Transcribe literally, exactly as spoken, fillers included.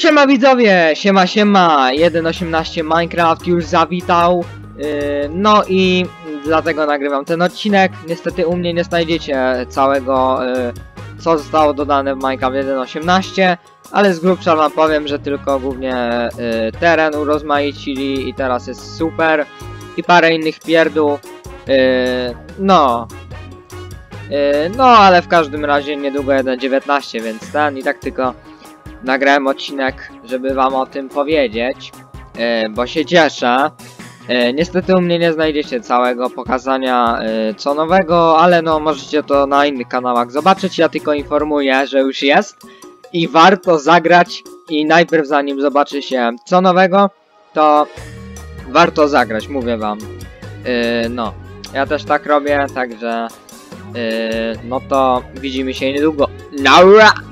Siema widzowie, siema siema, jeden osiemnaście Minecraft już zawitał, yy, no i dlatego nagrywam ten odcinek. Niestety u mnie nie znajdziecie całego, yy, co zostało dodane w Minecraft jeden osiemnaście, ale z grubsza wam powiem, że tylko głównie yy, teren urozmaicili i teraz jest super i parę innych pierdół, yy, no. Yy, no ale w każdym razie niedługo jeden dziewiętnaście, więc ten i tak tylko nagrałem odcinek, żeby wam o tym powiedzieć, yy, bo się cieszę. Yy, niestety u mnie nie znajdziecie całego pokazania yy, co nowego, ale no możecie to na innych kanałach zobaczyć. Ja tylko informuję, że już jest i warto zagrać i najpierw zanim zobaczy się co nowego, to warto zagrać, mówię wam. Yy, no, ja też tak robię, także yy, no to widzimy się niedługo. Naura!